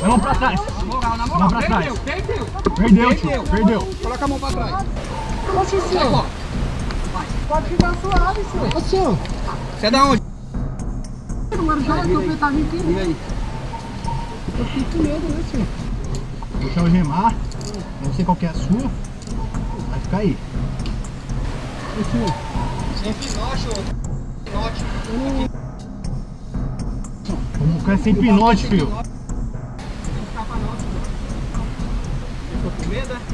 mão pra trás. Na moral, Perdeu, tio. Perdeu. Coloca a mão pra trás. Oxe, senhor. Pode ficar suave, senhor. Ô, senhor. Você é da onde? Agora já que eu tava aqui. E aí? Eu fiquei com medo, né, senhor? Deixa eu remar. Eu não sei qual que é a sua. Vai ficar aí. Ô, senhor. Sem pinote, ô. Pinote. Vamos ficar sem pinote, filho. Não escapa não, senhor. Ficou com medo, né?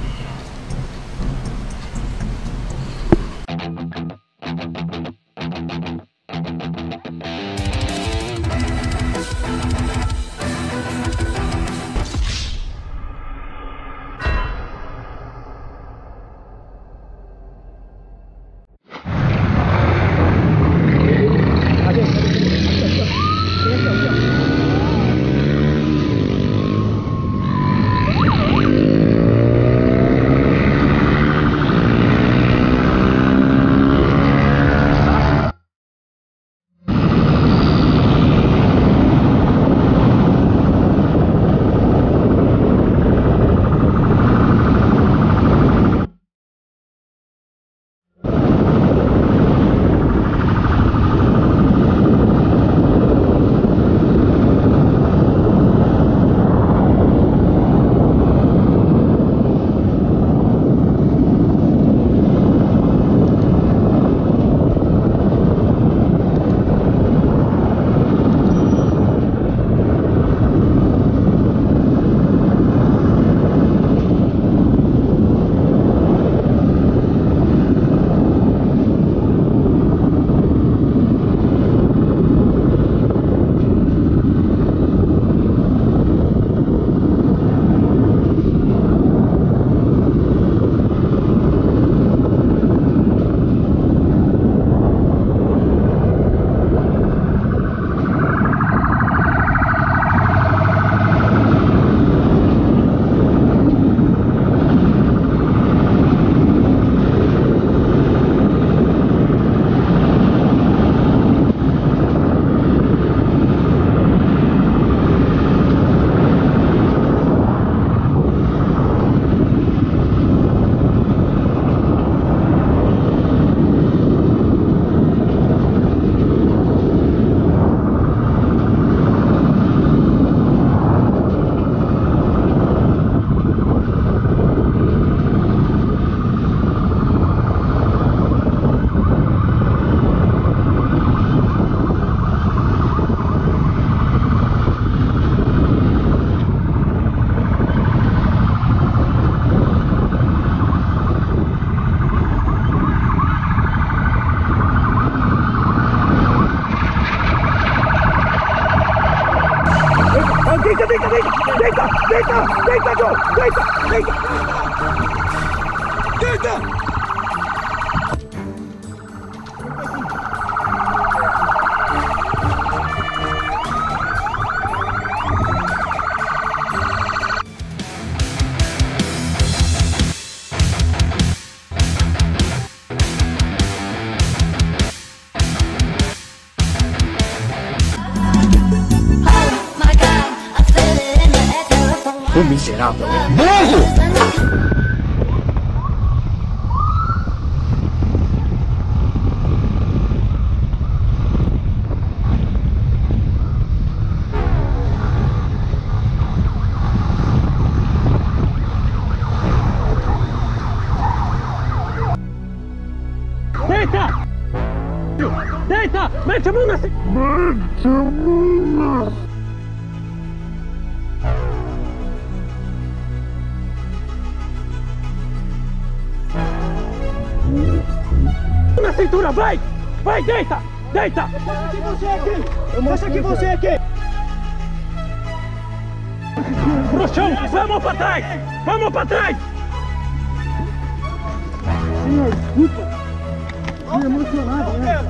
Deita, João! Deita! O miserável é burro! Deita! Deita! Mete a mão na... Mete a mão na... Na cintura, vai! Vai, deita! Deita! Deixa aqui você aqui! Pro chão! Vamos pra trás! Vamos pra trás! Senhor, desculpa. Fiquei emocionado, né?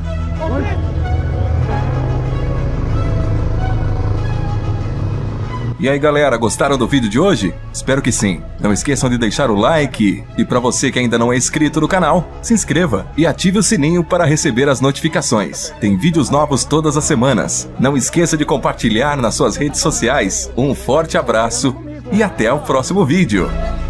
E aí galera, gostaram do vídeo de hoje? Espero que sim. Não esqueçam de deixar o like e para você que ainda não é inscrito no canal, se inscreva e ative o sininho para receber as notificações. Tem vídeos novos todas as semanas. Não esqueça de compartilhar nas suas redes sociais. Um forte abraço e até o próximo vídeo.